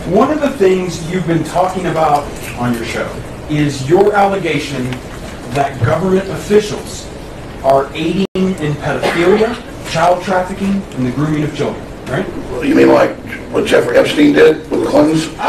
One of the things you've been talking about on your show is your allegation that government officials are aiding in pedophilia, child trafficking, and the grooming of children, right? You mean like what Jeffrey Epstein did with the Clintons?